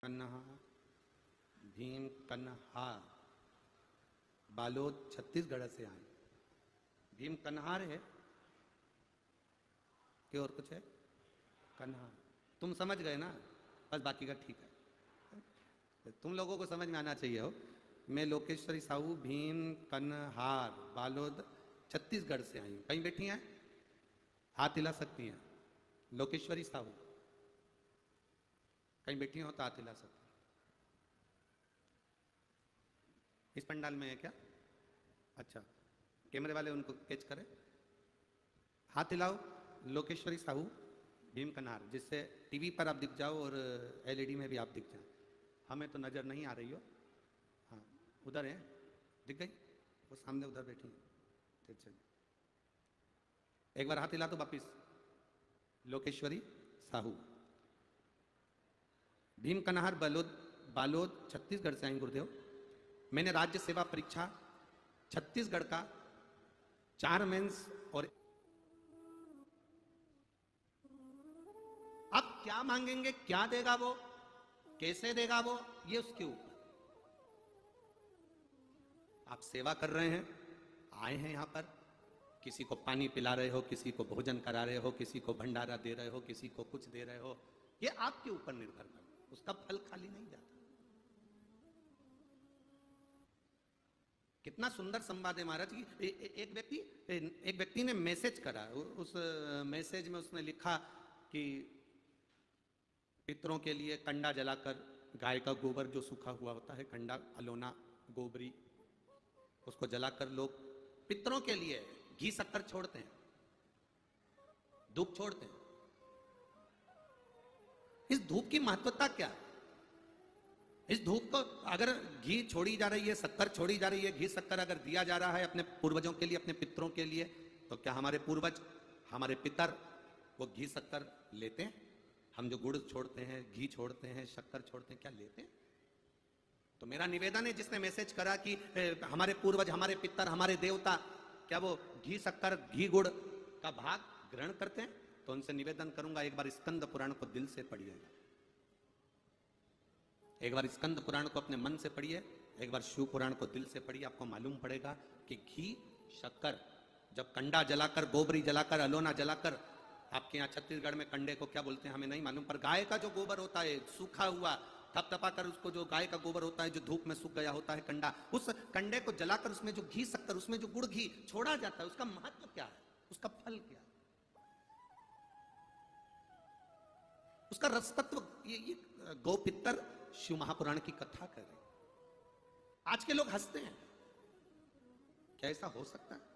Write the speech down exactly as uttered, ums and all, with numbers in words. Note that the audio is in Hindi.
कन्हा, भीम कन्हार, बालोद छत्तीसगढ़ से आए। भीम कन्हार है कि और कुछ है? कन्हार। तुम समझ गए ना, बस बाकी का ठीक है, तुम लोगों को समझ में आना चाहिए हो। मैं लोकेश्वरी साहू, भीम कन्हार, बालोद छत्तीसगढ़ से आई हूँ। कहीं बैठी हैं? हाथ हिला सकती हैं। लोकेश्वरी साहू कहीं बैठी हो तो हाथ हिला सकती हैं। इस पंडाल में है क्या? अच्छा, कैमरे वाले उनको कैच करें। हाथ हिलाओ। लोकेश्वरी साहू, भीम कन्हार, जिससे टीवी पर आप दिख जाओ और एलईडी में भी आप दिख जाओ। हमें तो नजर नहीं आ रही हो। हाँ, उधर है, दिख गई वो सामने, उधर बैठी है। चलिए एक बार हाथ हिला दो वापिस। लोकेश्वरी साहू, भीम कन्हार, बालोद बालोद छत्तीसगढ़ से आई गुरुदेव। मैंने राज्य सेवा परीक्षा छत्तीसगढ़ का चार मेंस और अब क्या मांगेंगे, क्या देगा वो, कैसे देगा वो, ये उसके ऊपर। आप सेवा कर रहे हैं, आए हैं यहां पर, किसी को पानी पिला रहे हो, किसी को भोजन करा रहे हो, किसी को भंडारा दे रहे हो, किसी को कुछ दे रहे हो, ये आपके ऊपर निर्भर करता है। उसका फल खाली नहीं जाता। कितना सुंदर संवाद है महाराज की। एक व्यक्ति एक व्यक्ति ने मैसेज करा। उस मैसेज में उसने लिखा कि पितरों के लिए कंडा जलाकर, गाय का गोबर जो सूखा हुआ होता है, कंडा, अलोना, गोबरी, उसको जलाकर लोग पितरों के लिए घी शक्कर छोड़ते हैं, धूप छोड़ते हैं। इस धूप की महत्वता क्या है? इस धूप को अगर घी छोड़ी जा रही है, शक्कर छोड़ी जा रही है, घी शक्कर अगर दिया जा रहा है अपने पूर्वजों के लिए, अपने पितरों के लिए, तो क्या हमारे पूर्वज, हमारे पितर वो घी शक्कर लेते हैं? हम जो गुड़ छोड़ते हैं, घी छोड़ते हैं, शक्कर छोड़ते हैं, क्या लेते हैं? तो मेरा निवेदन है, जिसने मैसेज करा कि हमारे पूर्वज, हमारे पितर, हमारे देवता, क्या वो घी शक्कर, घी गुड़ का भाग ग्रहण करते हैं? तो उनसे निवेदन करूंगा, एक बार स्कंद पुराण को दिल से पढ़िएगा, एक बार स्कंद पुराण को अपने मन से पढ़िए, एक बार शिव पुराण को दिल से पढ़िए। आपको मालूम पड़ेगा कि घी शक्कर, जब कंडा जलाकर, गोबरी जलाकर, अलोना जलाकर, आपके यहाँ छत्तीसगढ़ में कंडे को क्या बोलते हैं हमें नहीं मालूम, पर गाय का जो गोबर होता है सूखा हुआ, थपथपा कर उसको, जो गाय का गोबर होता है जो धूप में सूख गया होता है कंडा, उस कंडे को जलाकर उसमें जो घी शक्कर, उसमें जो गुड़ घी छोड़ा जाता है, उसका महत्व क्या है, उसका फल क्या है, उसका रस तत्व। ये, ये गौ पितर शिव महापुराण की कथा कर रहे हैं। आज के लोग हंसते हैं, क्या ऐसा हो सकता है?